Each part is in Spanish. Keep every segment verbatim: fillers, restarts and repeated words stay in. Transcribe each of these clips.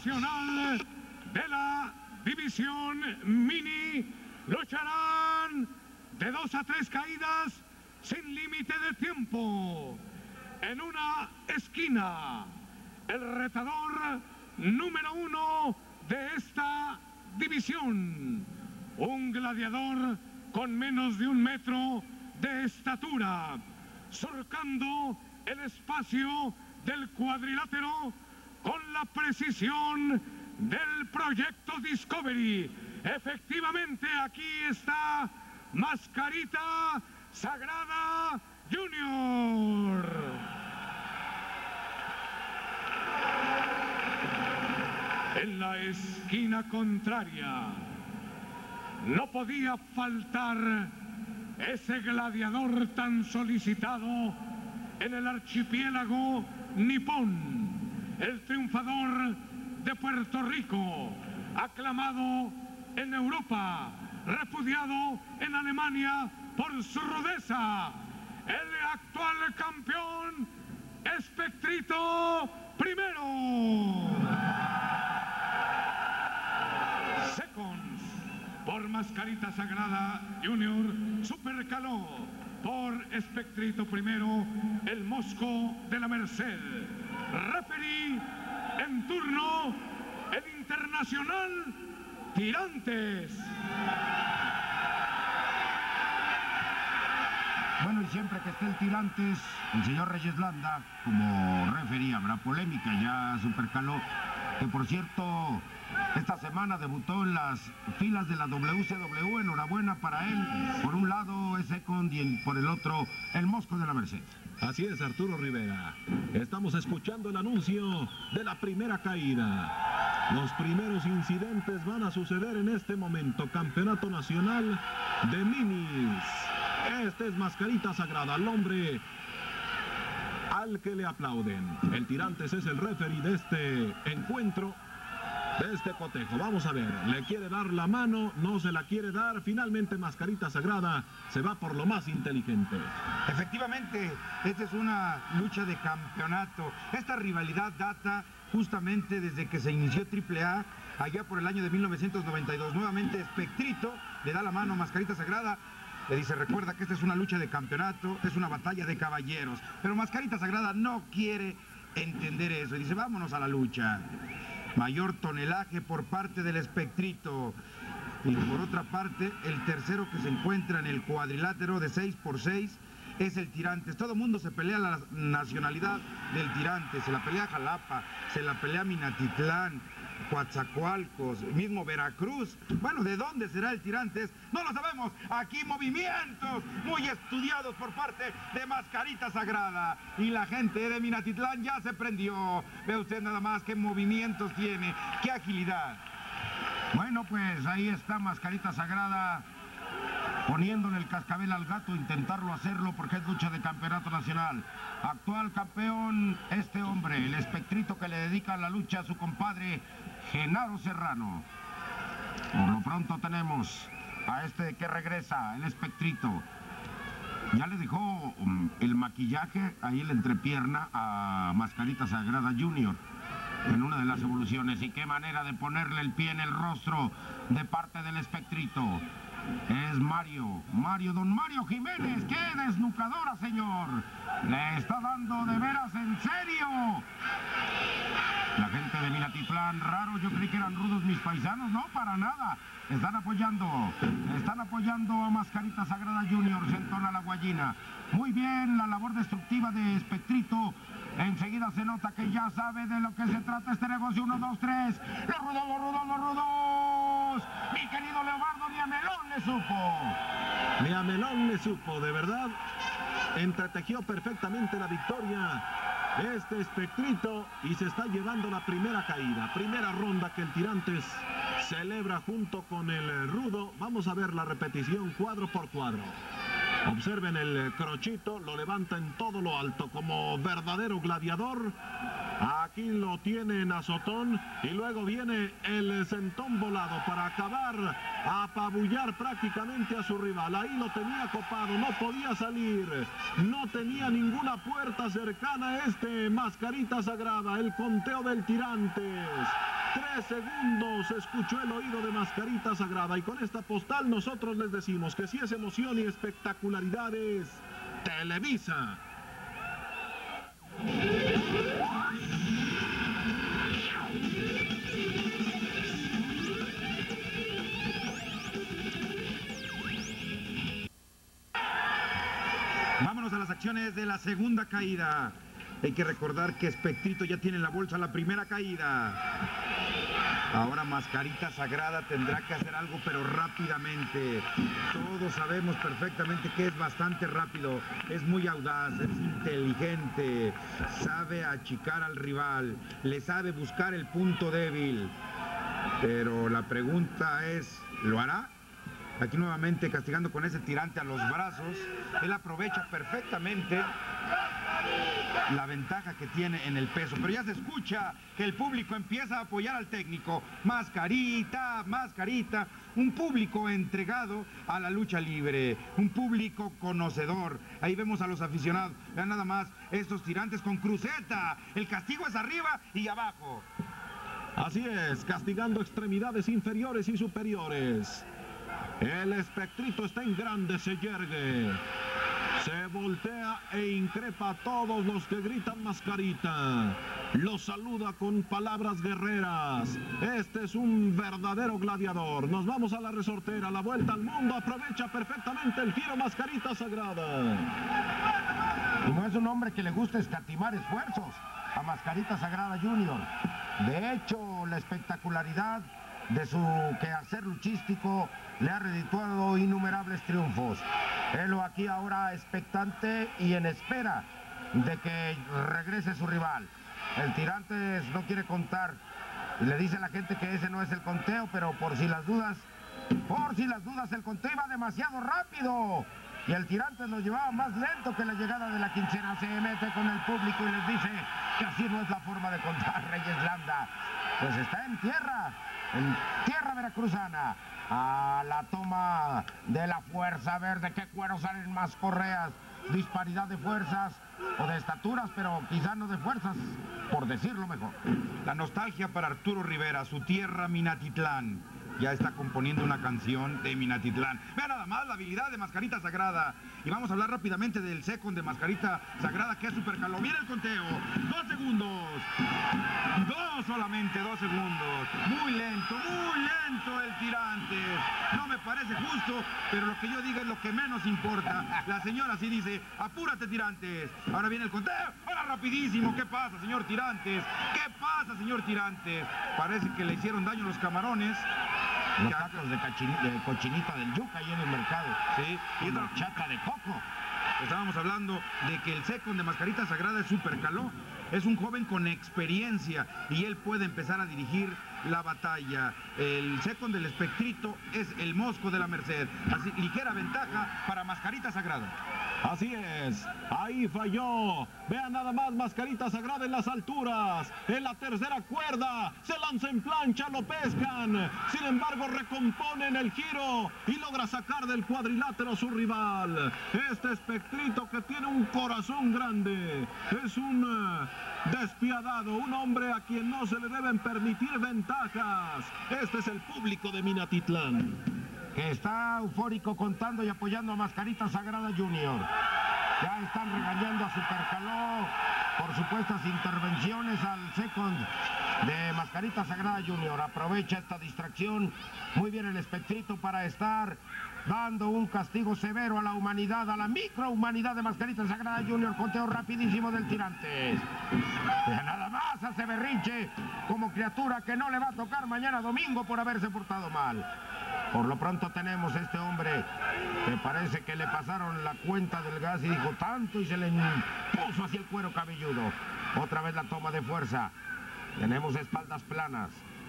nacional de la división mini lucharán de dos a tres caídas sin límite de tiempo. En una esquina, el retador número uno de esta división, un gladiador con menos de un metro de estatura, surcando el espacio del cuadrilátero con la precisión del proyecto Discovery. Efectivamente, aquí está Mascarita Sagrada Junior. En la esquina contraria no podía faltar ese gladiador tan solicitado en el archipiélago nipón, el triunfador de Puerto Rico, aclamado en Europa, repudiado en Alemania por su rudeza, el actual campeón Espectrito primero. Seconds por Mascarita Sagrada Junior, Supercaló por Espectrito primero, el Mosco de la Merced. Referee en turno, el internacional Tirantes. Bueno, y siempre que esté el Tirantes, el señor Reyes Landa, como referee, habrá polémica. Ya Supercaló, que por cierto, esta semana debutó en las filas de la W C W, enhorabuena para él. Por un lado es Second y por el otro el Mosco de la Merced. Así es, Arturo Rivera. Estamos escuchando el anuncio de la primera caída. Los primeros incidentes van a suceder en este momento. Campeonato Nacional de Minis. Este es Mascarita Sagrada, el hombre al que le aplauden. El Tirantes es el referee de este encuentro, de este cotejo. Vamos a ver, le quiere dar la mano, no se la quiere dar. Finalmente Mascarita Sagrada se va por lo más inteligente. Efectivamente, esta es una lucha de campeonato. Esta rivalidad data justamente desde que se inició triple A, allá por el año de mil novecientos noventa y dos. Nuevamente Espectrito le da la mano a Mascarita Sagrada. Le dice, recuerda que esta es una lucha de campeonato, es una batalla de caballeros. Pero Mascarita Sagrada no quiere entender eso y dice, vámonos a la lucha. Mayor tonelaje por parte del Espectrito. Y por otra parte, el tercero que se encuentra en el cuadrilátero de seis por seis es el Tirantes. Todo el mundo se pelea la nacionalidad del Tirantes. Se la pelea Jalapa, se la pelea Minatitlán, Coatzacoalcos, mismo Veracruz. Bueno, ¿de dónde será el Tirantes? No lo sabemos. Aquí movimientos muy estudiados por parte de Mascarita Sagrada. Y la gente de Minatitlán ya se prendió. Ve usted nada más qué movimientos tiene, qué agilidad. Bueno, pues ahí está Mascarita Sagrada poniéndole el cascabel al gato, intentarlo hacerlo porque es lucha de campeonato nacional. Actual campeón este hombre, el Espectrito, que le dedica la lucha a su compadre Genaro Serrano. Por lo pronto tenemos a este que regresa, el Espectrito. Ya le dejó um, el maquillaje ahí en la entrepierna a Mascarita Sagrada Junior en una de las evoluciones. Y qué manera de ponerle el pie en el rostro de parte del Espectrito. Es Mario, Mario, don Mario Jiménez. ¡Qué desnucadora, señor! Le está dando de veras en serio. La gente de Minatitlán, raro, yo creí que eran rudos mis paisanos. No, para nada. Están apoyando, están apoyando a Mascarita Sagrada Junior. Se entona la guayina. Muy bien, la labor destructiva de Espectrito. Enseguida se nota que ya sabe de lo que se trata este negocio. Uno, dos, tres. Los rudos, los rudos, los rudos. Mi querido Leobardo, ni a Melón le supo. Ni a Melón le supo, de verdad. Entretejió perfectamente la victoria este Espectrito y se está llevando la primera caída. Primera ronda que el Tirantes celebra junto con el rudo. Vamos a ver la repetición cuadro por cuadro. Observen el crochito, lo levanta en todo lo alto como verdadero gladiador. Aquí lo tiene en azotón y luego viene el sentón volado para acabar a apabullar prácticamente a su rival. Ahí lo tenía copado, no podía salir, no tenía ninguna puerta cercana este Mascarita Sagrada. El conteo del Tirantes. Tres segundos escuchó el oído de Mascarita Sagrada y con esta postal nosotros les decimos que si es emoción y espectacularidad es Televisa. Vámonos a las acciones de la segunda caída. Hay que recordar que Espectrito ya tiene en la bolsa la primera caída. Ahora Mascarita Sagrada tendrá que hacer algo, pero rápidamente. Todos sabemos perfectamente que es bastante rápido, es muy audaz, es inteligente, sabe achicar al rival, le sabe buscar el punto débil. Pero la pregunta es, ¿lo hará? Aquí nuevamente castigando con ese tirante a los brazos. Él aprovecha perfectamente la ventaja que tiene en el peso, pero ya se escucha que el público empieza a apoyar al técnico. Mascarita, Mascarita, un público entregado a la lucha libre, un público conocedor. Ahí vemos a los aficionados, vean nada más estos tirantes con cruceta, el castigo es arriba y abajo. Así es, castigando extremidades inferiores y superiores. El Espectrito está en grande, se yergue. Se voltea e increpa a todos los que gritan Mascarita. Los saluda con palabras guerreras. Este es un verdadero gladiador. Nos vamos a la resortera, la vuelta al mundo. Aprovecha perfectamente el giro Mascarita Sagrada. Y no es un hombre que le gusta escatimar esfuerzos a Mascarita Sagrada Junior. De hecho, la espectacularidad de su quehacer luchístico le ha redituado innumerables triunfos. Él aquí ahora expectante y en espera de que regrese su rival. El Tirantes no quiere contar. Le dice a la gente que ese no es el conteo, pero por si las dudas, por si las dudas, el conteo iba demasiado rápido. Y el Tirantes lo llevaba más lento que la llegada de la quincena. Se mete con el público y les dice que así no es la forma de contar, Reyes Landa. Pues está en tierra, en tierra veracruzana. A la toma de la fuerza verde. ¿Qué cuero salen más correas? Disparidad de fuerzas o de estaturas, pero quizá no de fuerzas, por decirlo mejor. La nostalgia para Arturo Rivera, su tierra Minatitlán. Ya está componiendo una canción de Minatitlán. Vean nada más la habilidad de Mascarita Sagrada. Y vamos a hablar rápidamente del second de Mascarita Sagrada, que es super caló. Viene el conteo. Dos segundos. Dos solamente, dos segundos. Muy lento, muy lento el Tirantes. No me parece justo, pero lo que yo diga es lo que menos importa. La señora sí dice, apúrate, Tirantes. Ahora viene el conteo. Ahora rapidísimo. ¿Qué pasa, señor Tirantes? ¿Qué pasa, señor Tirantes? Parece que le hicieron daño los camarones. Los tacos de, de cochinita del yuca ahí en el mercado. Sí, y la chata de coco. Estábamos hablando de que el second de Mascarita Sagrada es super caló. Es un joven con experiencia y él puede empezar a dirigir la batalla. El second del Espectrito es el Mosco de la Merced. Así, ligera ventaja para Mascarita Sagrada. Así es, ahí falló. Vean nada más, Mascarita Sagrada en las alturas. En la tercera cuerda, se lanza en plancha, lo pescan. Sin embargo, recomponen el giro y logra sacar del cuadrilátero a su rival. Este Espectrito que tiene un corazón grande. Es un uh, despiadado, un hombre a quien no se le deben permitir ventajas. Este es el público de Minatitlán, que está eufórico contando y apoyando a Mascarita Sagrada Junior. Ya están regañando a Supercaló por supuestas intervenciones al second de Mascarita Sagrada Junior. Aprovecha esta distracción muy bien el Espectrito para estar dando un castigo severo a la humanidad, a la microhumanidad de Mascarita Sagrada Junior. Conteo rapidísimo del Tirantes. Nada más hace berrinche como criatura que no le va a tocar mañana domingo por haberse portado mal. Por lo pronto tenemos a este hombre que parece que le pasaron la cuenta del gas y dijo tanto y se le puso hacia el cuero cabelludo. Otra vez la toma de fuerza. Tenemos espaldas planas.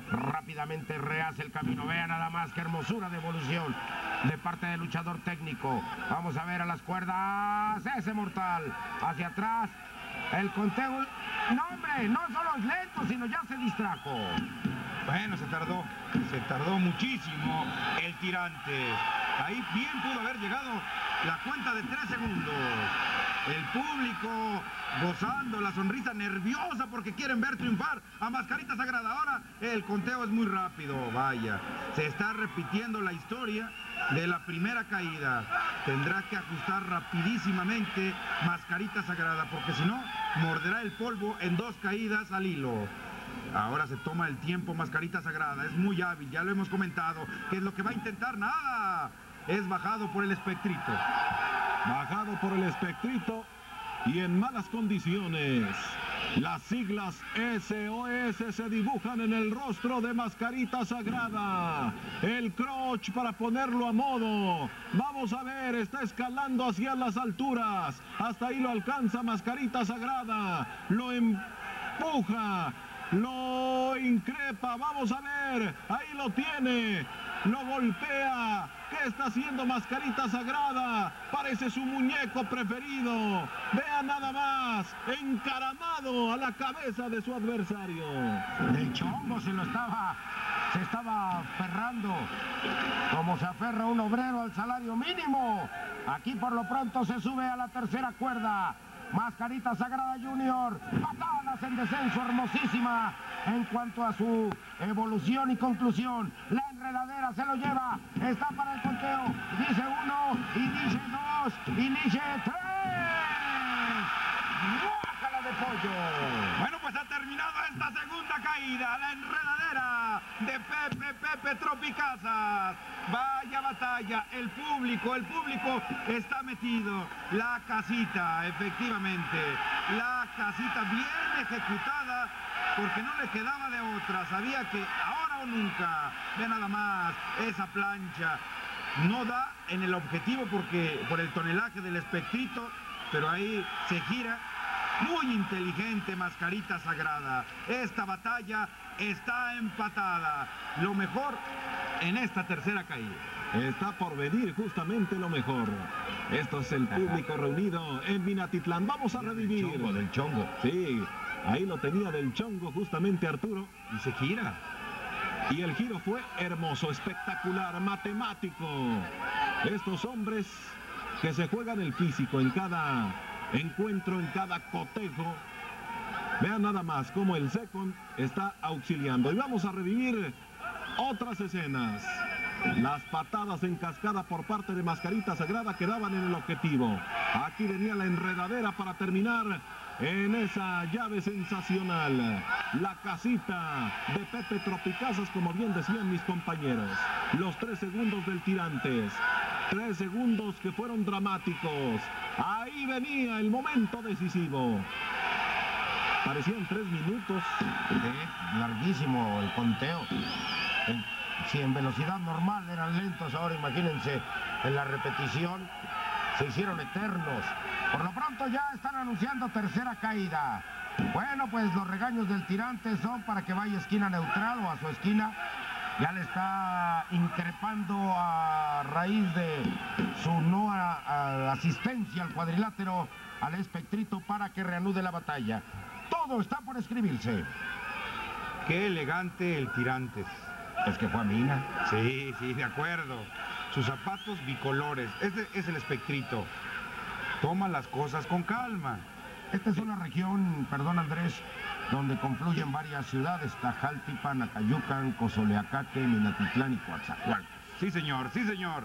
rápidamente rehace el camino. Vea nada más qué hermosura de evolución de parte del luchador técnico. Vamos a ver a las cuerdas, ese mortal, hacia atrás, el conteo. No, hombre, no solo es lento, sino ya se distrajo. Bueno, se tardó, se tardó muchísimo el tirante. Ahí bien pudo haber llegado la cuenta de tres segundos. El público gozando, la sonrisa nerviosa porque quieren ver triunfar a Mascarita Sagrada. Ahora el conteo es muy rápido, vaya. Se está repitiendo la historia de la primera caída. Tendrá que ajustar rapidísimamente Mascarita Sagrada porque si no, morderá el polvo en dos caídas al hilo. Ahora se toma el tiempo Mascarita Sagrada, es muy hábil, ya lo hemos comentado. ¿Qué es lo que va a intentar? Nada. Es bajado por el espectrito. Bajado por el espectrito y en malas condiciones. Las siglas S O S se dibujan en el rostro de Mascarita Sagrada. El crotch para ponerlo a modo. Vamos a ver, está escalando hacia las alturas. Hasta ahí lo alcanza Mascarita Sagrada. Lo empuja. Lo increpa, vamos a ver, ahí lo tiene, lo golpea. ¿Qué está haciendo Mascarita Sagrada? Parece su muñeco preferido. Vean nada más, encaramado a la cabeza de su adversario. Del chongo se lo estaba, se estaba aferrando, como se aferra un obrero al salario mínimo. Aquí por lo pronto se sube a la tercera cuerda. Mascarita Sagrada Junior, patadas en descenso hermosísima en cuanto a su evolución y conclusión. La enredadera se lo lleva, está para el conteo, dice uno, y dice dos, y dice tres. ¡Guácala de pollo! Bueno, pues ha terminado esta segunda caída, la enredadera de Pepe Pepe Tropicazas. Vaya batalla, el público, el público está metido. La casita, efectivamente, la casita bien ejecutada, porque no le quedaba de otra. Sabía que ahora o nunca, ve nada más, esa plancha no da en el objetivo porque por el tonelaje del espectrito, pero ahí se gira. Muy inteligente Mascarita Sagrada. Esta batalla está empatada. Lo mejor en esta tercera caída. Está por venir justamente lo mejor. Esto es el público Ajá. reunido en Minatitlán. Vamos a revivir. Del chongo, del chongo. Sí, ahí lo tenía del chongo justamente Arturo. Y se gira. Y el giro fue hermoso, espectacular, matemático. Estos hombres que se juegan el físico en cada encuentro, en cada cotejo. Vean nada más cómo el Second está auxiliando. Y vamos a revivir otras escenas. Las patadas en cascada por parte de Mascarita Sagrada quedaban en el objetivo. Aquí venía la enredadera para terminar en esa llave sensacional. La casita de Pepe Tropicazas, como bien decían mis compañeros. Los tres segundos del Tirantes. Tres segundos que fueron dramáticos. Ahí venía el momento decisivo. Parecían tres minutos. Sí, larguísimo el conteo. En, si en velocidad normal eran lentos, ahora imagínense en la repetición se hicieron eternos. Por lo pronto ya están anunciando tercera caída. Bueno, pues los regaños del Tirante son para que vaya a esquina neutral o a su esquina. Ya le está increpando a raíz de su no a, a asistencia al cuadrilátero al espectrito para que reanude la batalla. Todo está por escribirse. Qué elegante el Tirantes. Es que fue a Mina. Sí, sí, de acuerdo. Sus zapatos bicolores. Este es el espectrito. Toma las cosas con calma. Esta es una región, perdón Andrés, donde confluyen varias ciudades: Tajaltipan, Acayucan, Cozoleacaque, Minatitlán y Coatzacoalcos. Sí, señor, sí, señor.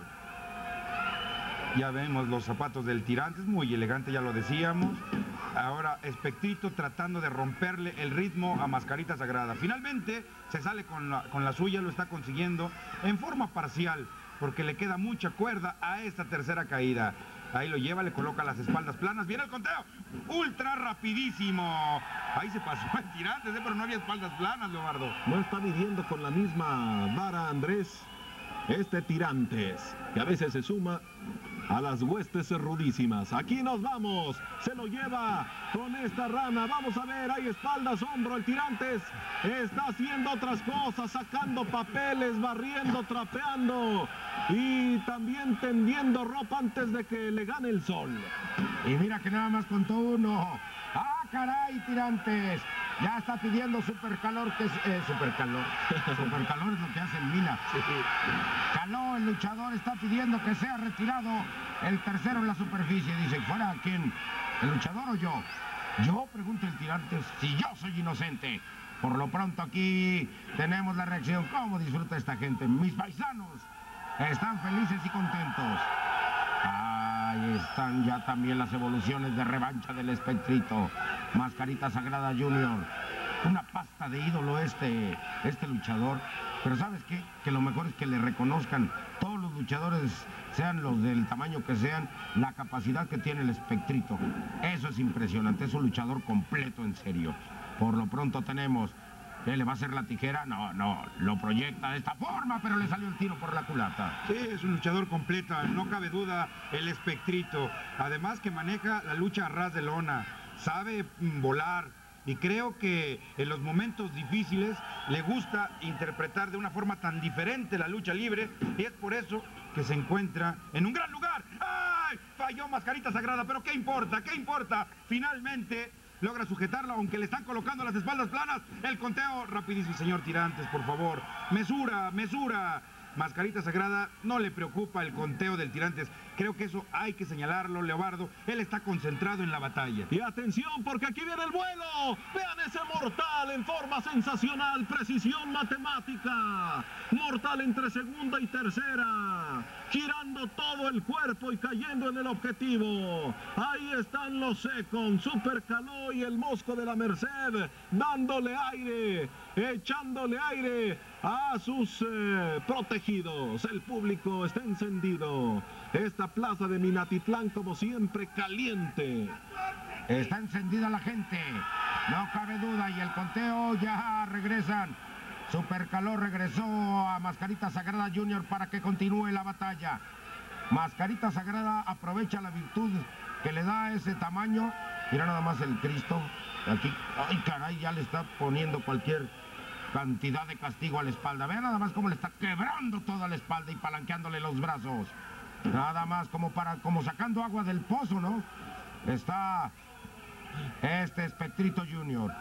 Ya vemos los zapatos del Tirantes, muy elegante, ya lo decíamos. Ahora Espectrito tratando de romperle el ritmo a Mascarita Sagrada. Finalmente se sale con la, con la suya, lo está consiguiendo en forma parcial, porque le queda mucha cuerda a esta tercera caída. Ahí lo lleva, le coloca las espaldas planas. Viene el conteo. Ultra rapidísimo. Ahí se pasó el Tirantes, ¿eh? Pero no había espaldas planas, Leobardo. No está midiendo con la misma vara, Andrés. Este Tirantes, que a veces se suma a las huestes rudísimas. Aquí nos vamos, se lo lleva con esta rana. Vamos a ver, hay espaldas, hombro, el Tirantes está haciendo otras cosas, sacando papeles, barriendo, trapeando y también tendiendo ropa antes de que le gane el sol. Y mira que nada más contó uno. ¡Ah, caray, Tirantes! Ya está pidiendo supercalor, que es... Eh, supercalor. Supercalor es lo que hace el Mina. Sí. Caló, el luchador, está pidiendo que sea retirado el tercero en la superficie. Dice, ¿fuera quién? ¿El luchador o yo? Yo, pregunta el Tirantes, si yo soy inocente. Por lo pronto aquí tenemos la reacción. ¿Cómo disfruta esta gente? Mis paisanos están felices y contentos. Ahí están ya también las evoluciones de revancha del Espectrito. Mascarita Sagrada Junior. Una pasta de ídolo este, este luchador. Pero ¿sabes qué? Que lo mejor es que le reconozcan todos los luchadores, sean los del tamaño que sean, la capacidad que tiene el Espectrito. Eso es impresionante, es un luchador completo, en serio. Por lo pronto tenemos... ¿Qué, le va a hacer la tijera? No, no, lo proyecta de esta forma, pero le salió el tiro por la culata. Sí, es un luchador completo, no cabe duda, el Espectrito. Además que maneja la lucha a ras de lona, sabe volar. Y creo que en los momentos difíciles le gusta interpretar de una forma tan diferente la lucha libre. Y es por eso que se encuentra en un gran lugar. ¡Ay! Falló Mascarita Sagrada, pero ¿qué importa? ¿Qué importa? Finalmente... logra sujetarlo, aunque le están colocando las espaldas planas. El conteo rapidísimo, señor Tirantes, por favor. Mesura, mesura. Mascarita Sagrada no le preocupa el conteo del Tirantes. Creo que eso hay que señalarlo, Leobardo. Él está concentrado en la batalla. Y atención, porque aquí viene el vuelo. Vean ese mortal en forma sensacional. Precisión matemática. Mortal entre segunda y tercera. Girando todo el cuerpo y cayendo en el objetivo. Ahí están los Secon, Super Caló y el Mosco de la Merced. Dándole aire, echándole aire a sus eh, protegidos. El público está encendido. Esta plaza de Minatitlán, como siempre, caliente. Está encendida la gente, no cabe duda, y el conteo ya regresan. Super Caló regresó a Mascarita Sagrada Junior para que continúe la batalla. Mascarita Sagrada aprovecha la virtud que le da ese tamaño. Mira nada más el Cristo. Aquí, ay caray, ya le está poniendo cualquier cantidad de castigo a la espalda. Vean nada más cómo le está quebrando toda la espalda y palanqueándole los brazos. Nada más como para, como sacando agua del pozo, ¿no? Está este Espectrito Junior.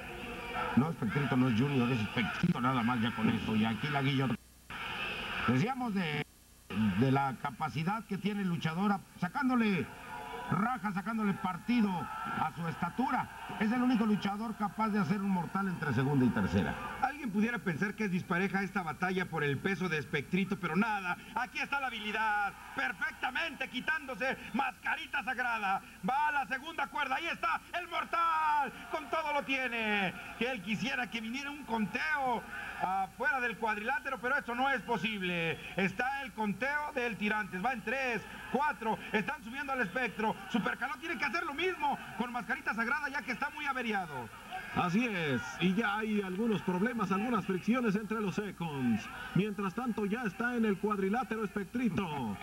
No, Espectrito no es Junior, es Espectrito nada más ya con eso. Y aquí la guillotina. Decíamos de, de la capacidad que tiene el luchador, sacándole raja, sacándole partido a su estatura. Es el único luchador capaz de hacer un mortal entre segunda y tercera. Alguien pudiera pensar que es dispareja esta batalla por el peso de Espectrito, pero nada. Aquí está la habilidad, perfectamente quitándose Mascarita Sagrada. Va a la segunda cuerda, ahí está el mortal. Con todo lo tiene. Que él quisiera que viniera un conteo afuera del cuadrilátero, pero eso no es posible. Está el conteo del Tirantes, va en tres, cuatro, están subiendo al espectro. Super Caló tiene que hacer lo mismo con Mascarita Sagrada, ya que está muy averiado. Así es, y ya hay algunos problemas, algunas fricciones entre los Secons. Mientras tanto ya está en el cuadrilátero Espectrito,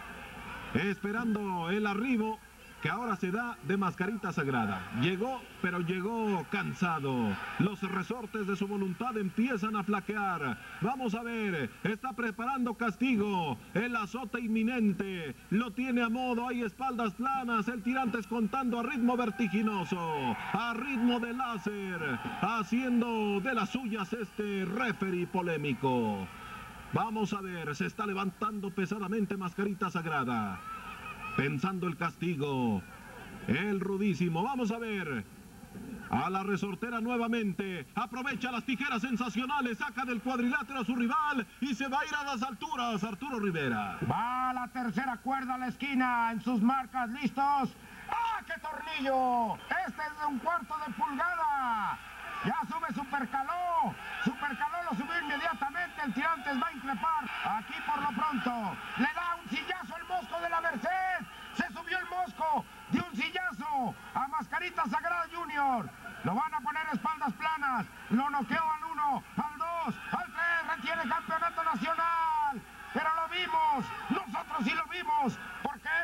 esperando el arribo que ahora se da de Mascarita Sagrada. Llegó, pero llegó cansado. Los resortes de su voluntad empiezan a flaquear. Vamos a ver, está preparando castigo. El azote inminente lo tiene a modo, hay espaldas planas. El Tirantes contando a ritmo vertiginoso, a ritmo de láser, haciendo de las suyas este referee polémico. Vamos a ver, se está levantando pesadamente Mascarita Sagrada, pensando el castigo, el rudísimo. Vamos a ver, a la resortera nuevamente, aprovecha las tijeras sensacionales, saca del cuadrilátero a su rival y se va a ir a las alturas. Arturo Rivera. Va a la tercera cuerda a la esquina, en sus marcas, listos. ¡Ah, qué tornillo! Este es de un cuarto de pulgada. Ya sube Super Caló. Super Caló lo subió inmediatamente. El Tirantes va a increpar. Aquí por lo pronto le da un sillazo el Mosco de la Merced. Se subió el Mosco. Dio un sillazo a Mascarita Sagrada Junior. Lo van a poner espaldas planas. Lo noqueó al uno, al dos, al tres. Retiene campeonato nacional. Pero lo vimos. Nosotros sí lo vimos. Porque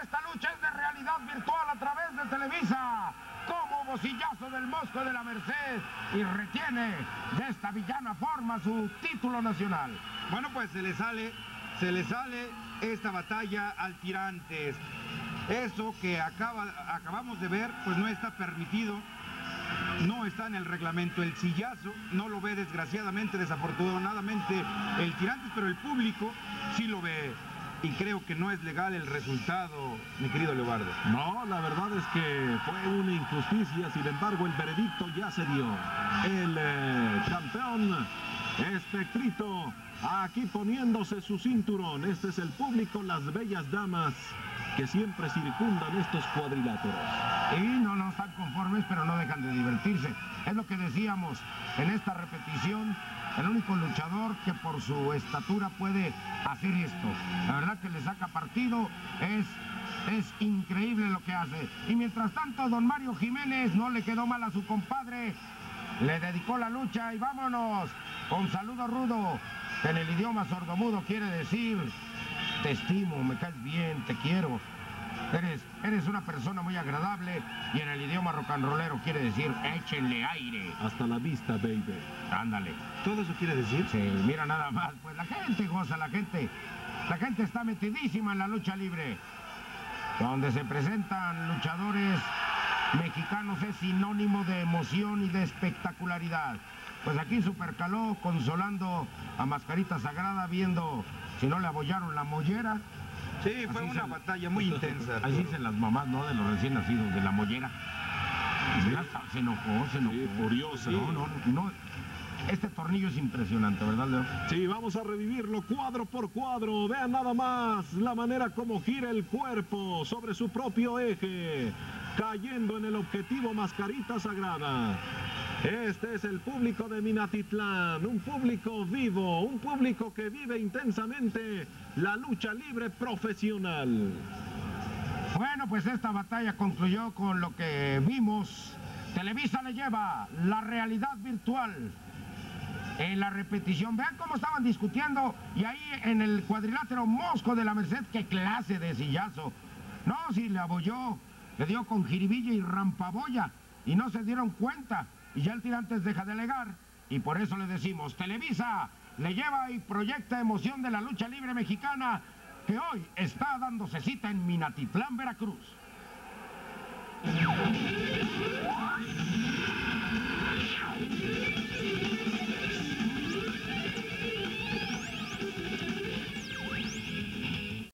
sillazo del Mosco de la Merced y retiene de esta villana forma su título nacional. Bueno, pues se le sale, se le sale esta batalla al Tirantes. Eso que acaba, acabamos de ver, pues no está permitido, no está en el reglamento. El sillazo no lo ve desgraciadamente, desafortunadamente el Tirantes, pero el público sí lo ve. Y creo que no es legal el resultado, mi querido Leobardo. No, la verdad es que fue una injusticia, sin embargo el veredicto ya se dio. El eh, campeón Espectrito, aquí poniéndose su cinturón. Este es el público, las bellas damas que siempre circundan estos cuadriláteros. Y no, no están conformes, pero no dejan de divertirse. Es lo que decíamos en esta repetición. El único luchador que por su estatura puede hacer esto. La verdad que le saca partido, es, es increíble lo que hace. Y mientras tanto, don Mario Jiménez no le quedó mal a su compadre. Le dedicó la lucha y vámonos con saludo rudo. En el idioma sordomudo quiere decir: te estimo, me caes bien, te quiero. Eres, eres una persona muy agradable. Y en el idioma rock and rollero quiere decir: échenle aire. Hasta la vista, baby. Ándale. ¿Todo eso quiere decir? Sí, mira nada más, pues la gente goza, la gente, la gente está metidísima en la lucha libre. Donde se presentan luchadores mexicanos es sinónimo de emoción y de espectacularidad. Pues aquí Supercaló consolando a Mascarita Sagrada, viendo si no le abollaron la mollera. Sí, fue Así una se- batalla muy intensa. Así dicen las mamás, ¿no? De los recién nacidos, de la mollera. Sí. Se enojó, se enojó. Sí, furiosa. No, no, no. Este tornillo es impresionante, ¿verdad, Leo? Sí, vamos a revivirlo cuadro por cuadro. Vean nada más la manera como gira el cuerpo sobre su propio eje, cayendo en el objetivo Mascarita Sagrada. Este es el público de Minatitlán, un público vivo, un público que vive intensamente la lucha libre profesional. Bueno, pues esta batalla concluyó con lo que vimos. Televisa le lleva la realidad virtual. En la repetición, vean cómo estaban discutiendo, y ahí en el cuadrilátero Mosco de la Merced, qué clase de sillazo. No, si le abolló, le dio con jiribilla y rampaboya, y no se dieron cuenta, y ya el Tirantes deja de alegar, y por eso le decimos: Televisa le lleva y proyecta emoción de la lucha libre mexicana, que hoy está dándose cita en Minatitlán, Veracruz.